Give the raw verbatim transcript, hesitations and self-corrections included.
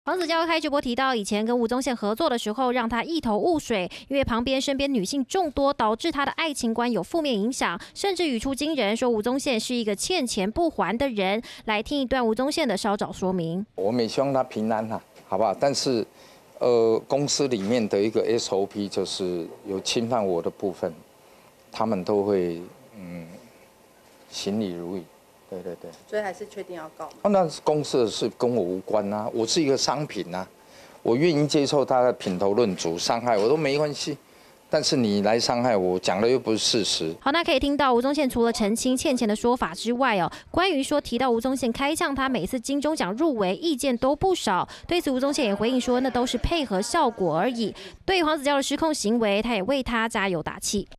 黄子佼开直播提到，以前跟吴宗宪合作的时候，让他一头雾水，因为旁边身边女性众多，导致他的爱情观有负面影响，甚至语出惊人，说吴宗宪是一个欠钱不还的人。来听一段吴宗宪的稍早说明。 我们也希望他平安哈，好不好？但是，呃，公司里面的一个 S O P 就是有侵犯我的部分，他们都会嗯行礼如仪。 对对对， 所以还是确定要告吗？ 哦，那是公司的事，跟我无关啊。我是一个商品啊，我愿意接受他的品头论足，伤害我都没关系。但是你来伤害我，讲的又不是事实。 好，那可以听到吴宗宪除了澄清欠钱的说法之外哦，关于说提到吴宗宪开呛他每次金钟奖入围，意见都不少。对此，吴宗宪也回应说，那都是配合效果而已。对于黄子佼的失控行为，他也为他加油打气。